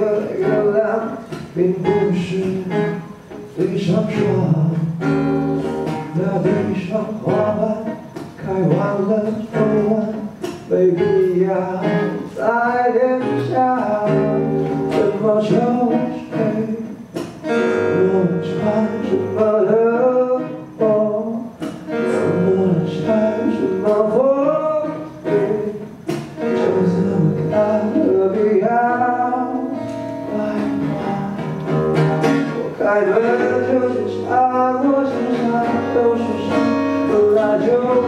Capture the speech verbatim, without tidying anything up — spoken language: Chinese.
的月亮，并不是对上说。那地上花瓣开完了，春晚没必要再恋下。什么秋水，我穿什么的风，我穿什么风雨，就这么看，何必要怪我？我开门就是插，我身上都是伤，那就